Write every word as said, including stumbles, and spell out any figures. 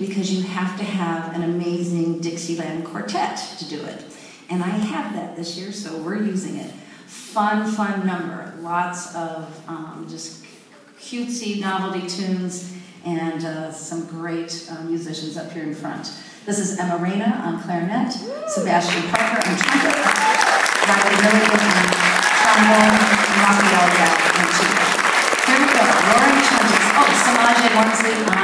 because you have to have an amazing Dixieland quartet to do it. And I have that this year, so we're using it. Fun, fun number. Lots of um, just cutesy novelty tunes and uh, some great uh, musicians up here in front. This is Emma Reyna on clarinet, Sebastian Parker on trumpet, Riley Milligan on trombone, and Raphael Jack on tuba. Here we go, Roaring Twenties. Oh, Samaj Wormsley